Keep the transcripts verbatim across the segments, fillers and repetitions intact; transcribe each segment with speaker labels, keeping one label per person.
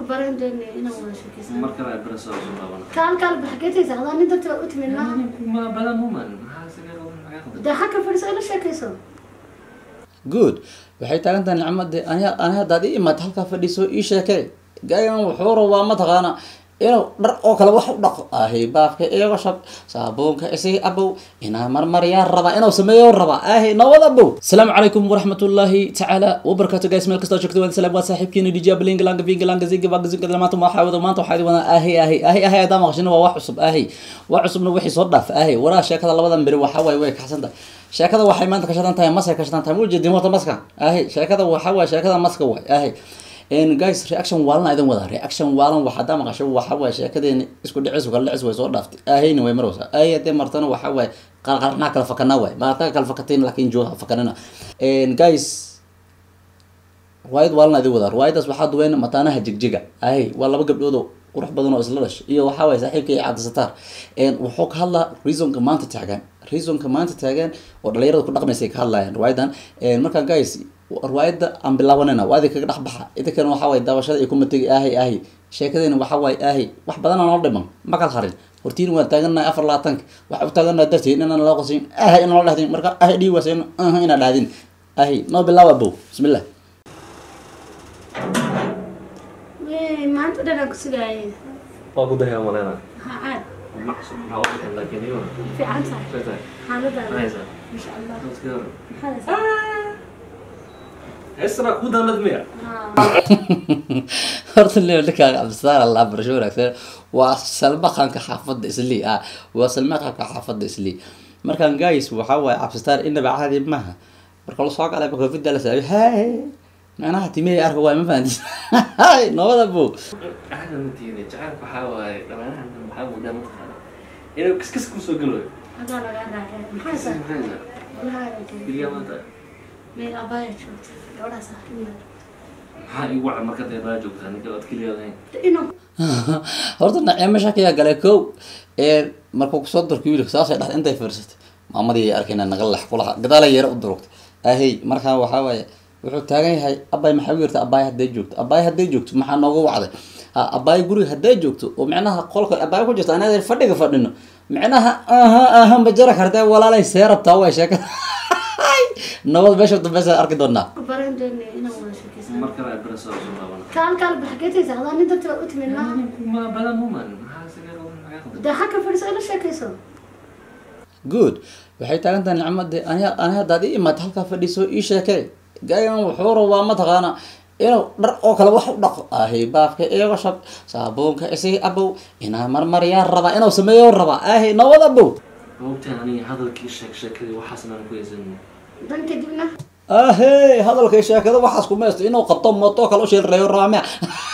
Speaker 1: برندني أنا ولا شيء كذا
Speaker 2: مركب برسول الله
Speaker 1: كان كان بحكيتي زعلان أنت تبغى تمنى
Speaker 2: ما بلا مو من
Speaker 1: ده حكى فرس إيش كيسو
Speaker 3: good waxay taagan tahay nicmada aniga aniga haddaad ii imaad halkaa fadhiiso ii sheekay gaayan wuxuu rabaa mataqaana inuu dhar oo kale wax u dhaqo ahay baafka iyaga shab saabuunka isii abow inaa marmaryaa rabaa inuu sameeyo rabaa ahay nabad abow asalaamu calaykum waraxmatullaahi tacaala wabarakaatu guys meel kastoo joogto waan salaam waa saaxiibkiina D J Bling langa bing langa zinga baa zinga maanta ma xaawado maanta waxaa wadana ahay ahay ahay ahay adaa maqashina waa wax cusub ahay wax cusubna wixii soo dhaaf ahay waraa sheekada labadan beri waxa way way kaxsanta sheekada waxay maanta ka shaqan tahay maska ka shaqan tahay mujid dimota maska ahay sheekada waxa way sheekada maska way ahay in guys reaction walna idan wada reaction walan waxa dama qasho waxa way sheekadeena isku dhicis kala dhicis way soo dhaaftay ahayna way marwasa ayade martana waxa way qarqarna kala fakana way maanta kala fakateen laakiin jooga fakanana in guys wayd walna idan wada waydas waxa duween mataanaha jigjiga ahay waa laba gabdhood oo qurux badan oo isla dhashay iyo waxa way saaxiibkay Cabdi Sataar een wuxuu ka hadlaa reasonka maanta taagan reasonka maanta taagan oo dhalinyarada ku dhaqmaysa ka hadlayaan waydan een marka guys روايد أم بلاوننا وهذه كده حبها إذا كانوا حواي دابشة يكون متجي أهي أهي شيء وحواي أهي واحد بدنا نردمه ما كان خارج ورتين وتاجنا أفر لا تنك واحد تاجنا درتين إننا لا قصين أهي إننا لا هدين مركا أهي دي وسين أه إننا لا هدين أهي ما بالله أبو بسم الله
Speaker 1: ما أنت ده نقص جاي
Speaker 2: أقول ده يا مولانا
Speaker 1: عاد
Speaker 2: مقصود نعوض لكن يوم
Speaker 1: في عنصر هذا ده ما شاء الله هذا
Speaker 2: اسرع كودا ندمير
Speaker 3: horta leeyahay ka absaar Allah barasho wanaagsan waa salbaqanka xaafada isli ah waa salbaqanka xaafada isli markaan guys waxa way absaar inaba caadi maaha marka la soo galay ba covid la saabay hay macnaha timay arko waa ma fahanti hay nabada buu
Speaker 2: ahlan matiina jacayl waxa way dhammaan waxa uu dhammaan inuu kiskis ku soo galo
Speaker 1: هذا لا لا محاسن والله
Speaker 2: اليوم انت
Speaker 1: من أبايا شفت ولا صاحبنا
Speaker 2: هاي وعد ما كنت يبغى جوك ثاني قلت كل يوم
Speaker 1: إنه
Speaker 3: horta nacay meesha ka galay kow ee markuu ku soo dorkay wiilka saasay dhax intay fiirsatay maamadii arkayna naga lax kulaha gadaal yar u durugtay ahay markaa waxa way wuxuu taagan yahay abay maxay weerta abay haday joogto abay haday joogto maxaa nooga wacday abay guriga haday joogto oo macnaha qolka abay ku jirto anaad fadhiga fadhino macnaha aha aha bajara kartaa walaalay seerabta way sheekada nabad meesha dambaysa arki doonaa
Speaker 1: برندني أنا ولا شيء كذا
Speaker 2: مركب برسول الله
Speaker 1: كان كان بحكيتي زعلان أنت تبغى تمنى
Speaker 2: ما بلا مو من
Speaker 1: ده حكى فرس إيش كيسو
Speaker 3: good waxay taagan tahay nicmada aniga aniga haddaad ii imaad halkaa fadhiiso ii sheekay gaayan wuxuu rabaa mataqaana inuu dhar oo kale wax u dhaqo ahay baafka iyaga shab saabuunka isii abow inaa marmaryaa rabaa inuu sameeyo rabaa ahay nabad abow
Speaker 2: وقتها هذا الشيك شيك وحسنا كويس
Speaker 1: دنك دبنا
Speaker 3: ahey hadalka sheekada waxaas ku meesto inuu qabto mooto kale u sheereeyo raamic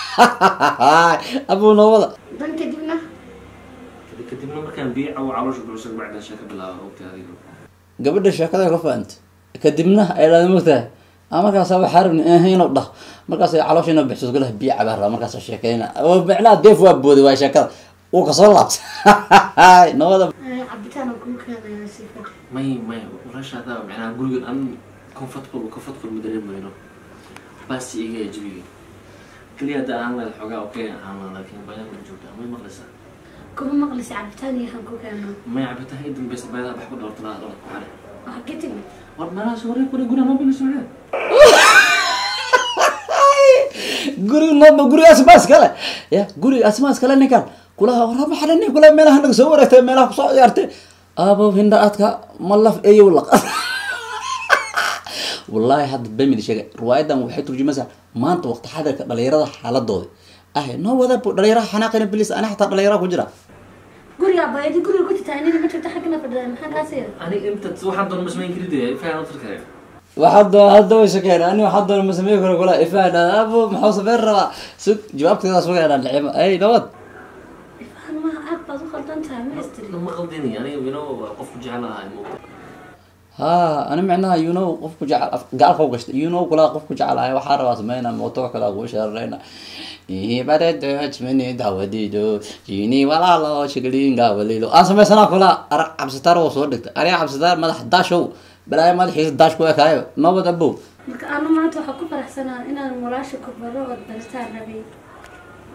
Speaker 3: abu nabada
Speaker 1: دنك دبنا
Speaker 2: كتبنا مركان بيع او عروش بروسك بعد شيك بلا وقتها هذه
Speaker 3: gabadha sheekada ka faanta kadibna ay la mugtaa ama kaas waxa xaribni ah inuu dhax markaas ay calooshina bixiso galaha biica baa markaas sheekayna oo bicnaa deef waa boodi waa sheekada oo ka soo laabtay nabada
Speaker 1: عبتنا كل كذا يا سيفر
Speaker 2: ماي ماي ورش هذا معناها نقول ان كومفورتبل وكومفورتبل مدرب ما ينو بس يجي يجي كل يدا انا الحقا اوكي انا لكن بايا من جوده ما مقلسه
Speaker 1: كم مقلس عبتاني هنكو كانوا
Speaker 2: ما يعبتها يد بس بايا بحب دور طلع دور عليه
Speaker 1: وحكيتي
Speaker 2: والله انا سوري كل يقول ما بين سمعت
Speaker 3: guri naba guri asmaas kale ya guri asmaas kale ninkan kulaha warama xalanay kula meelaha naga soo wareegtay meelaha ku soo ciyaartay abo hinda adka malaf eeyo laq wallahi hadda bamid sheegay riwaayadan waxay turjumaysaa maanta waqti xadarka dhalinyarada xaaladooda ah no wada dhalinyarada xanaaqina bilis ana xataa dhalinyarada ku jira
Speaker 1: قولي يا بايدي قولي قلت تاني ما شفت حقنا في الدم حق عسير
Speaker 2: انا امتى واحد دون مسمين كريدي فعلا تركه
Speaker 3: waxaad hadda way shaqeyn ani waxaad doon ma sameeyo karo kula ifaana abo maxaa sameyn raba sug jawaabteeda soo yeelan lacimo ay nabad
Speaker 1: انا ما عارفه ادخل انت ما استري
Speaker 2: ما قلديني يعني ينو قف جعلها الموضوع
Speaker 3: ها انا معناها you know qofku jacal gaalka u gashtay you know kula qofku jacalahay waxa rabaa sameeyna mooto kala ugu shaarayna ee barada jmani dawadido jini walaalo shiglinga waliilo aan sameysana kula arag cabsitar oo soo dhigtay ari cabsitar madax daashow balaay madaxiisa dash ku ekaayo nabad abow
Speaker 1: marka ana maanta waxa ku faraxsanaa inaan walaasha ku baro oo bartaan rabay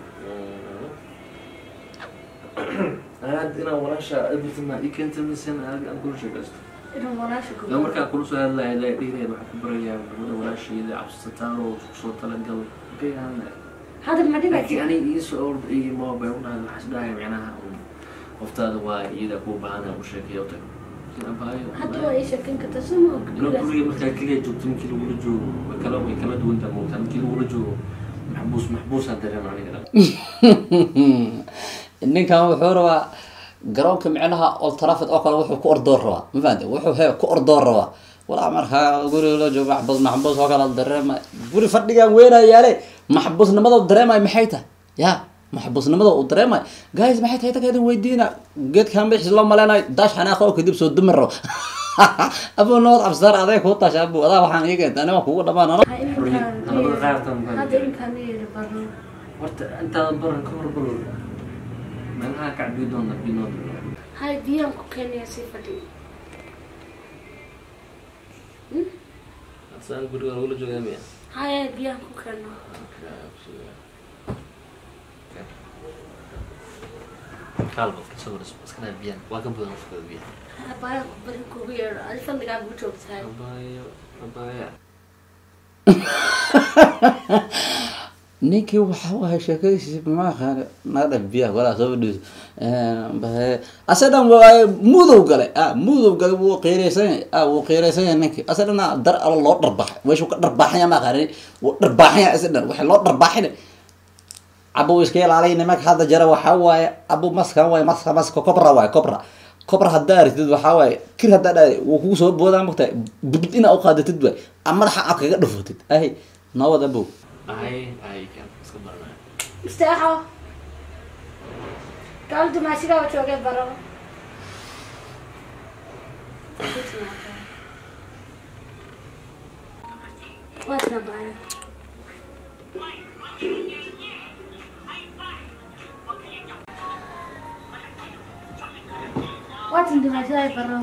Speaker 2: هاد أنا ولا شيء قبل ما يمكن تمسين أنا كل شيء بس
Speaker 1: إنه ولا شيء
Speaker 2: لو مركا كل شيء هلا لا يديني بحب بريا ولا شيء إذا عبس ستارو صوت تلقى كي أنا
Speaker 1: هذا المدينة
Speaker 2: يعني يسأل إيه ما بيونا الحس دايم معناها وفتاد واي إذا كوب أنا وشيء يوتك
Speaker 1: حتى هو إيش كان كتسمع
Speaker 2: لو كل مركا كل جبت من كل ولجو بكلام كلام دون تموت من كل ولجو محبوس محبوس هذا يعني كلام
Speaker 3: إنك كان وحورة garoonka micnaha Old Trafford oo kale wuxuu ku ordoor rabaa ma fahanteen wuxuu hay ku ordoor rabaa wala marka guri la joogo maxbus maxbus oo kale dareema guri fadhigan weynaayaale maxbusnimada dareemay maxay tahay ya maxbusnimada uu dareemay guys maxay tahay tahay weydiina geedkan bixis loo maleynay dash xanaaqo oo kadib soo dumiro abu noor absar aday ku tasha abu adaa waxaan iiga intaan ma kugu dhamaan ana
Speaker 2: أنا بغيرتهم
Speaker 1: هذا إمكانه يبرر
Speaker 2: ورت أنت برا كبر برا من هاك عبيدون عبيدون
Speaker 1: هاي بيان كوكين يا سيفتي
Speaker 2: أصلاً قولي ولا جو جميع
Speaker 1: هاي بيان كوكين
Speaker 2: كالبو صور بس كنا بيان واقم بدنا نفكر بيان
Speaker 1: بايا بدي كوبير ألفا نقعد بوجود هاي
Speaker 2: بايا بايا
Speaker 3: ninkii waxa uu sheekadiisa ma aqaan naada biya wala soo dhis ee baa asadan waa mudow gale ah mudow gale wuu qeyreysan ah wuu qeyreysan ninkii asadana dar ala loo dharbax weeshu ka dharbaxaya ma qarin wuu dharbaxaya asadan waxa loo dharbaxina abu iska ilaalayna ma hada jara waxa waaye abu maskan waaye maska maska kobra waaye kobra kobra hadaartid waxa waaye kir hadaa wuu kugu soo boodaa mugtay dibid ina u qaadatid way ama waxa kaga dhufatid ay nawada buu
Speaker 2: هاي هاي كان سكبرنا
Speaker 1: استراحة قالت ما شيء قالت شو قبل برا واتنا بعد واتنا ما شيء برا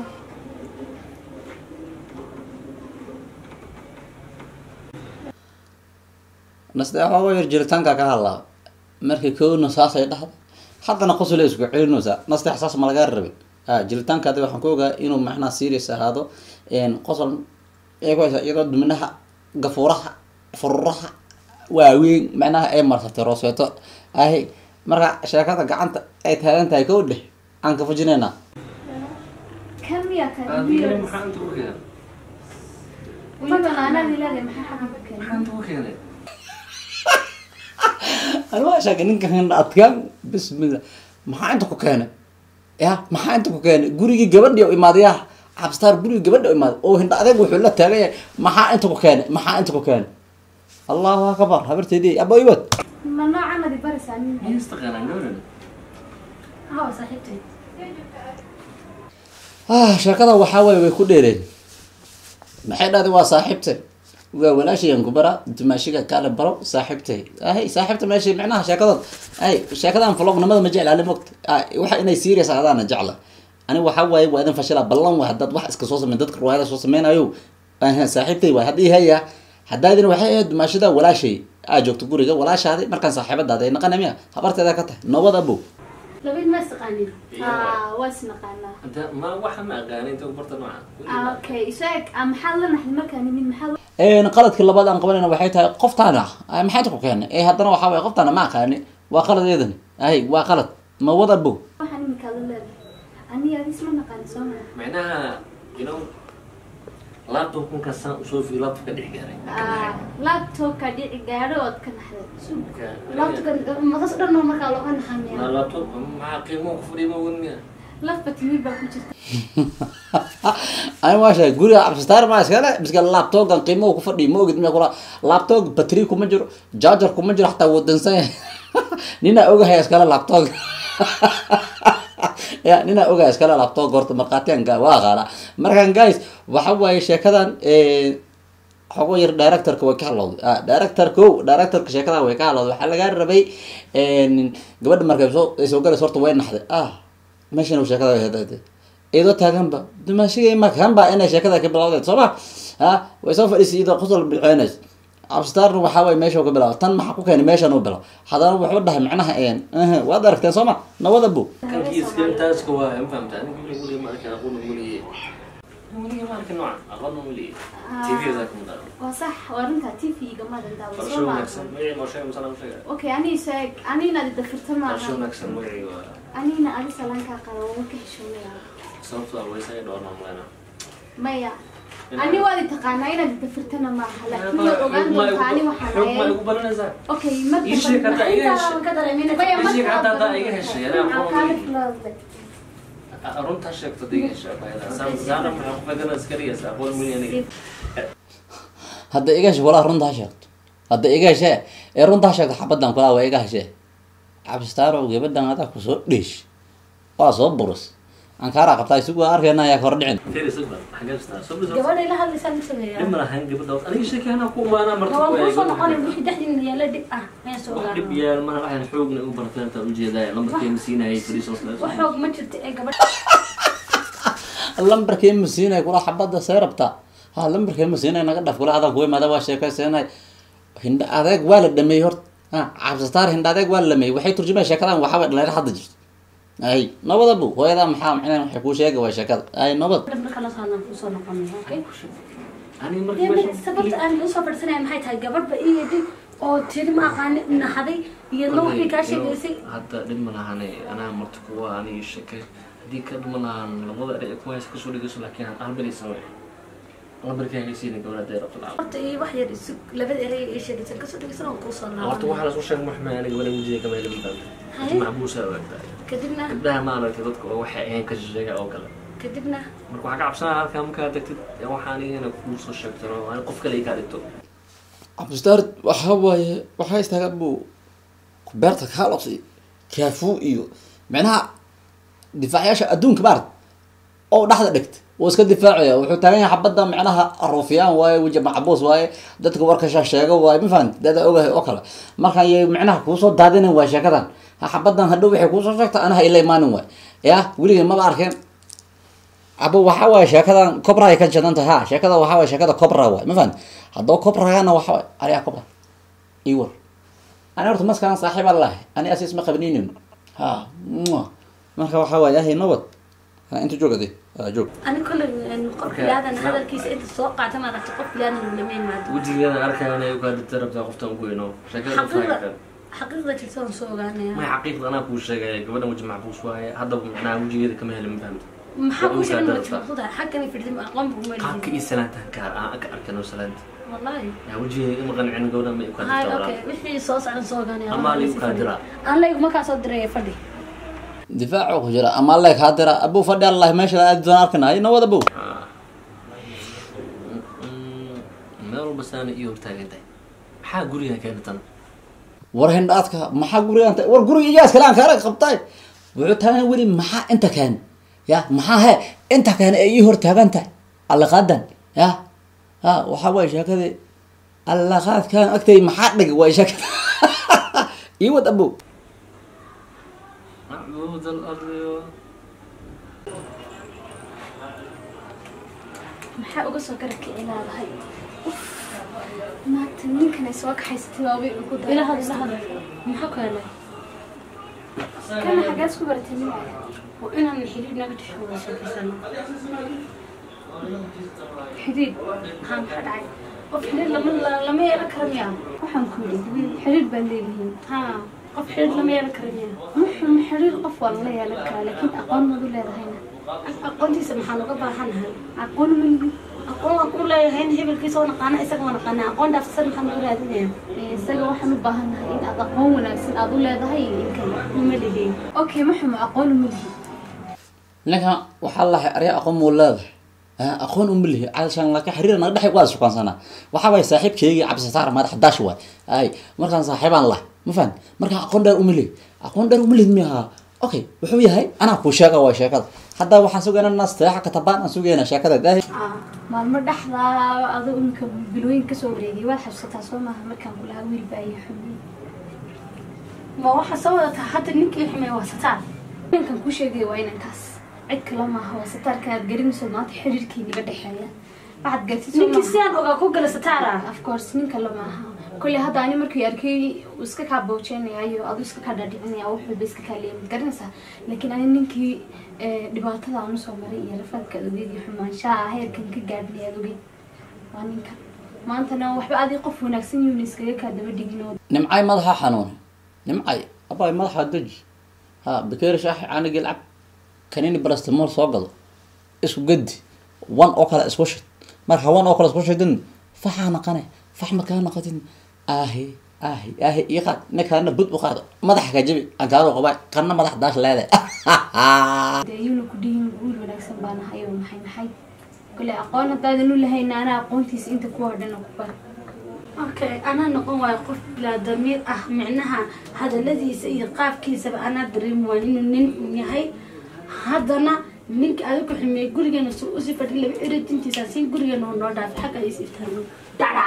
Speaker 3: nasda waxa yar jiritaanka ka hadlaa markii koona saasay dhaxdo haddana qosol isku cilinaysa nasda xasaas ma laga rabin ah jiritaanka adiga waxaan ku ogaa inuu macna serious ahaado een qosol eego iyadoo duminaha gafuuraha fururaha waaweyn macnaha ay marsatay rooseeto ay marka sheekada gacanta ay taagan tahay ka udhe aan ka fujinayna
Speaker 1: كم يا كم
Speaker 2: أنا محنت وكذا
Speaker 1: ما أنا اللي لازم محنت
Speaker 2: محنت وكذا
Speaker 3: أنا ما أشاك إنك هن أتكلم بسم الله ما أنت كوكانة يا ما أنت كوكانة قولي جبل يا إمادية عبستار قولي جبل يا إماد أو هن أذا بقول لا تلاقي ما أنت كوكانة ما أنت كوكانة الله أكبر حبرت دي أبو يود
Speaker 1: ما نوع أنا دي برس عني
Speaker 2: مين استغنى نقولنا
Speaker 1: هو صاحبتي
Speaker 3: آه شكله وحاول ويكون ديرين ما حد هذا هو صاحبته ولا شيء ينكبره أنت ماشي كالب برو صاحبته هاي صاحبته ماشي معناها شكله هاي شكله فلوق نمط مجال على وقت واحد إنه سيريس هذا أنا جعله أنا وحاول وهذا فشله بلون وحدد واحد كصوص من ذكر وهذا صوص من أيو أنا صاحبتي وهذه هي حدادين واحد ماشي ده ولا شيء أجوك تقولي ولا شيء هذا مركز صاحبة ده ده نقنا ميا خبرت هذا كته نوض أبو
Speaker 1: لبيد ما استقاني آه واسنقانا
Speaker 2: أنت ما واحد ما أغاني أنت كبرت معه
Speaker 1: أوكي شاك أم حل نحن مكان من محل
Speaker 3: إيه نقلت كل بعض أن قبلنا وحيتها قفت أنا ما حيتك كان إيه هذا أنا وحاول قفت أنا ما كان وقلت إذن أي وقلت ما وضع أبو
Speaker 1: waxaan imika leeyahay aniga isma naqaan soo
Speaker 2: معناها you know laptop kun ka san soo fi laptop ka dhig gaaray
Speaker 1: ah laptop ka dhig gaaro oo ka naxday laptop ka madas dhan marka loo kan xamiya
Speaker 2: ma laptop ma qiimo ku fudhiimo waniga
Speaker 1: laptop tv ba ku jirta
Speaker 3: أنا واش أقول يا عبد الستار ما أسكله بس قال لابتوب كان قيمة وكفردي مو قد ما يقول لابتوب بطارية كم جر جاجر كم جر حتى ودنسه نينا أوجه هي أسكله لابتوب يا نينا أوجه أسكله لابتوب قرط مقاطعين جا واغلا مركان جايز وحوي شيء كذا حوي دايركتور كوا كهلا آه دايركتور كوا دايركتور كشيء كذا وكهلا وحلا جار ربي قبل مركب سو سو قال صورته وين نحد آه ماشي نوش كذا هذا إذا تاجنبا دمشق ما كان بقى أنا شكلها كبلاودة صباح ها ويسوف يصير إذا قصر بالعنز abstar waxa way meesha uga bilaw tan maxaa ku keenay meeshan uu bilaw hadana wuxuu dhahay macnaha een eh waad aragteen Soomaa nabada bu
Speaker 2: kan kiis gantaas ko waa in fahamta aniga wili wili marka aqoon wili wili marka nooc aqoon wili tv da kuma
Speaker 1: waa sax warinta tv ga ma danta waa Soomaa
Speaker 2: ma ma shay masala shay
Speaker 1: okay ani saag ani na dafirta ma
Speaker 2: shay naksan wili
Speaker 1: ani na ali salan ka qaro ka xishoonaya
Speaker 2: sababta way say door ma malena
Speaker 1: maya ani wadi taqaana inaad dafirtana ma aha laakiin ogaan doonta ani waxaan
Speaker 2: xog ma ugu baranaysaa
Speaker 1: okay ma
Speaker 2: ishi ka taa iga heshay
Speaker 1: ka dareemina maya ma
Speaker 2: ishi ka taa iga heshay ana
Speaker 1: aqoon
Speaker 2: runta sheegto diga heshay bayda san zana ma ku fadana askariya aqoon milyan
Speaker 3: hadda iga heshay wala runta sheegto hadda iga heshay ee runta sheegto xabadan kula waa iga heshay abstar oo gabadan hada ku soo dhish waa soo burus aan kaara qabtay suuqa arkayna ayaa kor dhicin
Speaker 2: fiiri suuqa xageesta suuqa
Speaker 1: gabadha ila hadlaysan sameeyaa
Speaker 2: nimana han gabadha aniga sheekana ku maana marti
Speaker 1: ku ay soo noqon wixii dhaxdin yaala dib ah ma soo gaar
Speaker 2: dib yaal ma waxaan xoogna u bartaan ta u jeedaa lambarkii masiinay firiiso
Speaker 1: wax xoog ma jirto ee gabadha
Speaker 3: lambarkii masiinay kula xabada seerabta ha lambarkii masiinay naga dhaf kula adag way maada waa sheekaysanay hinda adeeg waa la dhameey hor ha abstar hinda adeeg waa la dhameey waxay turjumaa sheekadan waxa way dhalay hadda jirto ay nabada bu hooyada maxaa macnaa waxay ku sheegay waa sheekada ay nabad
Speaker 1: marka la saanan ku soo noqonay okay
Speaker 2: ani markii
Speaker 1: sababta aan u soo farsanay maxay tahay gabadha iyadii oo tiri ma aqaan naxaday iyo loo wixii ka sheegaysay
Speaker 2: hadda dhib ma lahaane anaa marti kuwa ani sheekay hadii ka dhuma lahaan labada dheer ku haysa kasoo dhigayso laakiin aan albanaysan way lambarkii ay siinay gabadha dheer oo kala
Speaker 1: horta iyo wax yar isu labada eray ay sheegaysan kasoo dhigaysan oo ku soo noqon
Speaker 2: horta waxa la soo sheegay maxmed aniga wala wajiga kama helin baa macbuusa waa
Speaker 1: kadibna
Speaker 2: gabdhaha ma aragtay dadka waxay ahayn ka sheega oo kale
Speaker 1: kadibna
Speaker 2: marka waxa ka cabsanaa halka marka degtid waxaan ina ku soo sheegtay oo aan qof kale ka dhigto
Speaker 3: abstar waxa waaye waxa istaaga bu kuberta kaalofsi kaafu iyo macnaha difaacyasha adduunka baar oo dhaxda dhigta oo iska difaacaya wuxuu taagan yahay xabada macnaha arufiyaan waaye wajib macbuus waaye dadka warka sheego waaye ma fahant dada ogahay oo kale marka ay macnaha ku soo daadinay waa sheekadan xabadan hadhow waxay ku soo sheegtay anaha ilaa imaanin waay ya wiliga ma arkeen abo waxa waay sheekadan cobra ay ka jadanta ha sheekada waxa waay sheekada cobra waay ma fahant hadoo cobragana waxa waay ariya cobra iwar ana horta maskan saaxiib allah ani asis ma qabninin ha marka waxa waay ahay nabad inta joogade joog
Speaker 1: ani kulli qof bilaadan hadalkiisa inta soo qaata ma aragtay qof bilaadan la meemaad
Speaker 2: wajiga arkayna ay uga dirabta qoftan ku weeno sheekada
Speaker 1: xaqiiqda xaqiiqda jirta soo ogaanaya
Speaker 2: ma xaqiiqda ana ku sheegay gabadhan wajig macbuus waaye hadda macnaa wajigeeda kama helin fahmta
Speaker 1: maxaa ku sheegay wajigooda xaqani firdin aqoon buu ma
Speaker 2: qaabka iyo salaanta ka aan ka arkano salaanta
Speaker 1: wallahi
Speaker 2: ya wajigeeda ma qancin gabadhan ma ku
Speaker 1: hay okay wixii soo socon soo ogaanaya
Speaker 2: ama li ka dira
Speaker 1: aan leeyahay ma ka soo diray fadhi
Speaker 3: difaacu ku jira ama leeg hadira abu fadhi allah meesha aad doon arkana ay nabada bu
Speaker 2: meel basana iyo taagantay maxaa guriga keentan
Speaker 3: war hindhaadka maxaa guriga war guriga iyaas kale aan kaara qabtay wuxuu taagan wali maxaa inta kaan ya maxaa he inta kaan ay hor taagantay alla qadan ya ha waxa way sheekade alla qaad kaan agtay maxaa dhig way sheekada iyo wad abu
Speaker 2: معبود الأرض
Speaker 1: maxaa uga soo garabka ilaalahay maanta ninkan ay soo kaxaysatay waa way ugu daray ilaha ilaha maxaa kale kana xagaas ku baratay nin oo inaan xiriir naga dhexeeyo sheekaysano xiriir haan xadhay qof xiriir lama lama yeelan karo miyaa waxaan ku yidhi xiriir baan leeyahay ha qof xiriir lama yeelan karo miyaa muxuu xiriir qof waa la yeelan karaa laakiin aqoon ma u leedahayna aqoontiisa maxaa laga baahanahay aqoon ma lihi aqoon waan ku leeyahay in hebelkiisa oo naqaana isaga ma naqaana aqoon dhaafsan maxaa lagu raadinaya isaga waxaan u baahanahay in aad aqoon wanaagsan aad u leedahay inkan ma lihi okay muxuu aqoon ma lihi
Speaker 3: ninka waxa la ariya aqoon mu leedahay aqoon um lihi calashan la ka xiriir naga dhaxay waa suqansana waxa way saaxiibkeeyga cabsisaar madax daash way ay markaan saaxiibaan la ma fahant marka aqoon dheer um lihi aqoon dheer um lihi miyaa okay wuxuu yahay ana ku sheega waa sheekada hadda waxaan sugeynaa naas tayaxa ka tabaan aan sugeynaa sheekada daahi
Speaker 1: maalmo dhaxda adoo imka bilooyin ka soo wareegay waa xabsataa soo maaha markaan ku lahaa wiil baa iyo xubin ma waxa soo wadataa hadda ninkii xumay waa sataar ninkan ku sheegay waa inankaas cid kale maaha waa sataarka aad garinayso maanta xiriirkii naga dhexeeya بعد قلت
Speaker 4: ninkii saan ogaa ku gala sataara
Speaker 1: of course ninka lama aha kulli hadda ani markii arkay iska ka boojeenayo adu iska ka dhadhicinaya wuxuu ba iska kaleeyay garanaysa laakiin ani ninkii dhibaatada aan soo maray iyo rafadka adeegii xumaanshaha heerkan ka gaadhnay adugi waa ninka maantana waxba aad qof wanaagsan yuu iskaga ka daba dhigino
Speaker 3: nimcay madaxa xanuun nimcay abay madaxa daji ha bakeer shaax aan galab kanini paracetamol soo gado isku gadi wan oo kala isku shid marka wan oo kala isku shidin faxana qane faxma kana qadin ahi ahi ahi iqad nakana bud u qaado madaxa ka jabi aan gaaro qabay qanna madax daash leedahay
Speaker 1: deeyuna ku dhiin guul wanaagsan baan hayo maxay maxay kulli aqoon hadaan u lahayn ana aqoontiis inta ku hodhan ku bar
Speaker 4: okay ana noqon way qof bila damiir ah macnaha hadaladiisa iyo qaafkiisa ana dareemo inuu nin yahay hadana ninka aad ku ximay gurigeena soo u sifad laba eridintiisa si gurigeena oo noo dhaaf xaq ay isiftaan dara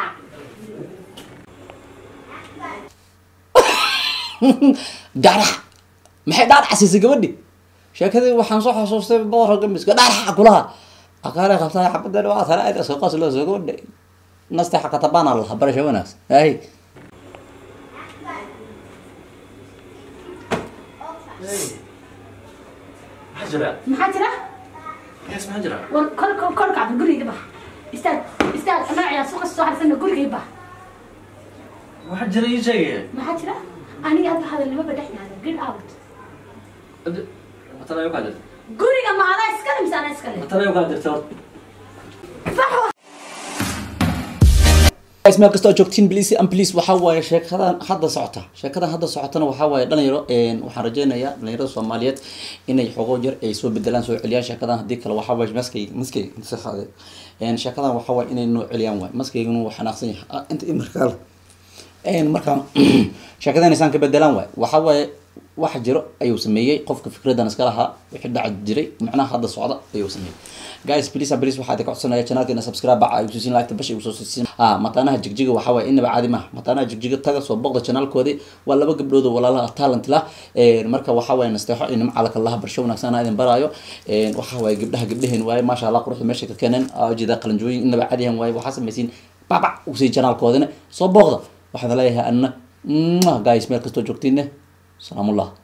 Speaker 3: dara maxay dad xasiis gabadhi sheekadii waxaan soo xasuustay boqor gamiska dara kulaha aqaare qabtay xabada waa tara ay soo qas loo soo gabadhi nasta xaq tabana allah barasho wanaas ay
Speaker 2: حجرة
Speaker 4: maxaa jira
Speaker 2: ياس حجرة
Speaker 4: war kor kor kor ka guriga ba istaag istaag ana ciyaar suuqa soo harsan guriga ba
Speaker 2: وحجرة يجي
Speaker 4: maxaa jira aniga aad hadalnimo badhaxnaada get out
Speaker 2: ترى يقعد
Speaker 4: guriga ma ada iska limsana iska le
Speaker 2: ترى يقعد ترى
Speaker 3: guys meel kasta oo joogtiin please and please waxa waaye sheekadan hadda socota sheekadan hadda socotana waxa waaye dhalinyaro een waxaan rajeynayaa dhalinyarada Soomaaliyeed inay xogo jar ay soo bedelaan soo celiyaan sheekadan hadii kale waxa waaye maskay maskay inta saxaade een sheekadan waxa waaye inay noo celiyaan waay maskayguna waxa xanaaqsan yahay inta imarkaal een markaan sheekadan isaan ka bedelaan waay waxa waaye waxa jiro ayuu sameeyay qofka fikradan iska lahaa wixii dhac jiray macnaha hadda socda ayuu sameeyay guys please please waxaad ka codsanaya channelkeena subscribe baa ay tusin like bashi soo siin ah matanaha jigjiga waxa way inaba caadi ma matanaha jigjiga taga soo boqda channelkoodi waa laba gabdhood oo walaalaha talent la ee marka waxa way nasteexo in macalka Allah barsho wanaagsan idin baraayo ee waxa way gabdhaha gabdhaheen way ma sha Allah quruxda meesha ka keenan aajida qalanjooyin inaba caadiyan way waxa sameeyeen baba u sii channelkoodina soo boqda waxaan leeyahay anna guys meel kasto joogtiin salaamu allah